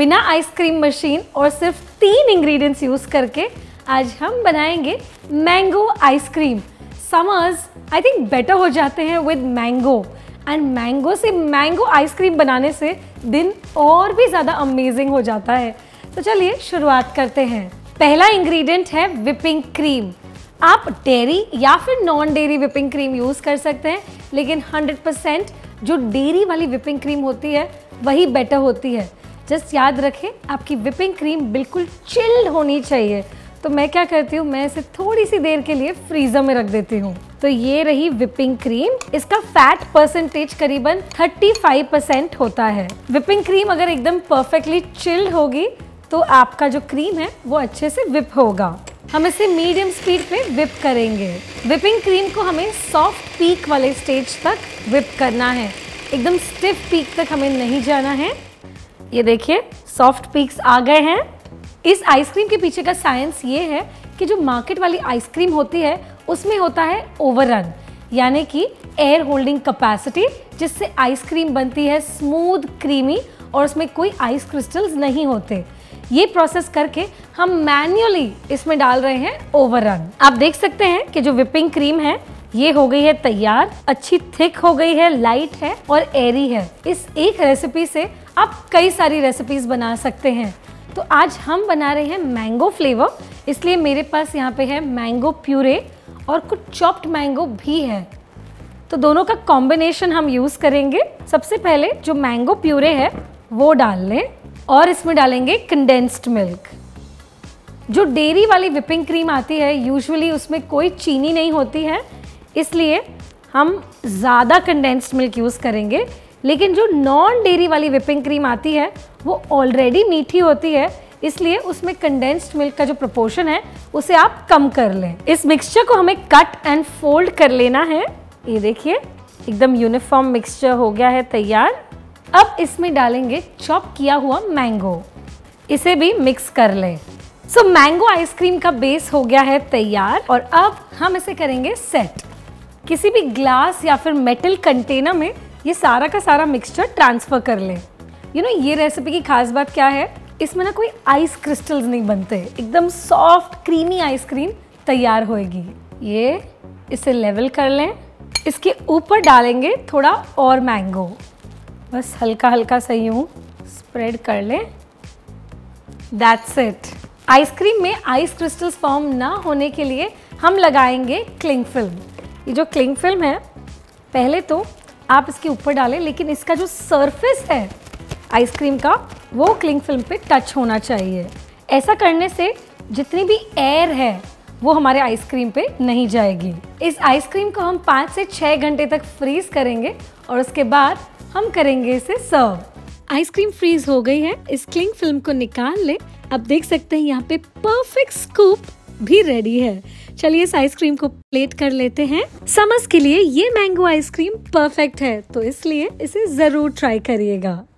बिना ice cream machine और सिर्फ 3 इंग्रेडिएंट्स यूज करके आज हम बनाएंगे mango ice cream. Summers I think better हो जाते हैं विद मैंगो, एंड मैंगो से मैंगो आइसक्रीम बनाने से दिन और भी ज़्यादा अमेजिंग हो जाता है। तो चलिए शुरुआत करते हैं। पहला इंग्रेडिएंट है विपिंग क्रीम। आप डेयरी या फिर non dairy whipping cream use कर सकते हैं, लेकिन 100% जो डेयरी वाली विपिंग क्रीम होती है वही बेटर होती है। जस्ट याद रखें, आपकी विपिंग क्रीम बिल्कुल चिल्ड होनी चाहिए। तो मैं क्या करती हूँ, मैं इसे थोड़ी सी देर के लिए फ्रीजर में रख देती हूँ। तो ये रही विपिंग क्रीम। इसका फैट परसेंटेज करीबन 35% होता है। विपिंग क्रीम अगर एकदम परफेक्टली चिल्ड होगी तो आपका जो क्रीम है वो अच्छे से विप होगा। हम इसे मीडियम स्पीड पे विप करेंगे। विपिंग क्रीम को हमें सॉफ्ट पीक वाले स्टेज तक विप करना है, एकदम स्टिफ पीक तक हमें नहीं जाना है। ये देखिए सॉफ्ट पीक्स आ गए हैं। इस आइसक्रीम के पीछे का साइंस ये है कि जो मार्केट वाली आइसक्रीम होती है उसमें होता है ओवररन, यानी कि एयर होल्डिंग कैपेसिटी, जिससे आइसक्रीम बनती है स्मूथ क्रीमी और उसमें कोई आइस क्रिस्टल्स नहीं होते। ये प्रोसेस करके हम मैन्युअली इसमें डाल रहे हैं ओवररन। आप देख सकते हैं कि जो विपिंग क्रीम है ये हो गई है तैयार, अच्छी थिक हो गई है, लाइट है और एयरी है। इस एक रेसिपी से आप कई सारी रेसिपीज बना सकते हैं। तो आज हम बना रहे हैं मैंगो फ्लेवर, इसलिए मेरे पास यहाँ पे है मैंगो प्यूरे और कुछ चॉप्ड मैंगो भी है। तो दोनों का कॉम्बिनेशन हम यूज़ करेंगे। सबसे पहले जो मैंगो प्यूरे है वो डाल लें और इसमें डालेंगे कंडेंस्ड मिल्क। जो डेयरी वाली विपिंग क्रीम आती है यूजुअली उसमें कोई चीनी नहीं होती है, इसलिए हम ज़्यादा कंडेंस्ड मिल्क यूज़ करेंगे। लेकिन जो नॉन डेयरी वाली विपिंग क्रीम आती है वो ऑलरेडी मीठी होती है, इसलिए उसमें कंडेंस्ड मिल्क का जो प्रोपोर्शन है उसे आप कम कर लें। इस मिक्सचर को हमें कट एंड फोल्ड कर लेना है। ये देखिए एकदम यूनिफॉर्म मिक्सचर हो गया है तैयार। अब इसमें डालेंगे चॉप किया हुआ मैंगो, इसे भी मिक्स कर लें। सो मैंगो आइसक्रीम का बेस हो गया है तैयार और अब हम इसे करेंगे सेट। किसी भी ग्लास या फिर मेटल कंटेनर में ये सारा का सारा मिक्सचर ट्रांसफर कर लें। ये रेसिपी की खास बात क्या है, इसमें ना कोई आइस क्रिस्टल्स नहीं बनते, एकदम सॉफ्ट क्रीमी आइसक्रीम तैयार होएगी। ये इसे लेवल कर लें। इसके ऊपर डालेंगे थोड़ा और मैंगो, बस हल्का हल्का सा यूं स्प्रेड कर लें। That's it. आइसक्रीम में आइस क्रिस्टल्स फॉर्म ना होने के लिए हम लगाएंगे क्लिंग फिल्म। ये जो क्लिंग फिल्म है पहले तो आप इसके ऊपर डालें, लेकिन इसका जो सरफेस है आइसक्रीम का वो क्लिंग फिल्म पे टच होना चाहिए। ऐसा करने से जितनी भी एयर है वो हमारे आइसक्रीम पे नहीं जाएगी। इस आइसक्रीम को हम 5 से 6 घंटे तक फ्रीज करेंगे और उसके बाद हम करेंगे इसे सर्व। आइसक्रीम फ्रीज हो गई है, इस क्लिंग फिल्म को निकाल ले। आप देख सकते हैं यहाँ पे परफेक्ट स्कूप भी रेडी है। चलिए इस आइसक्रीम को प्लेट कर लेते हैं। समर्स के लिए ये मैंगो आइसक्रीम परफेक्ट है, तो इसलिए इसे जरूर ट्राई करिएगा।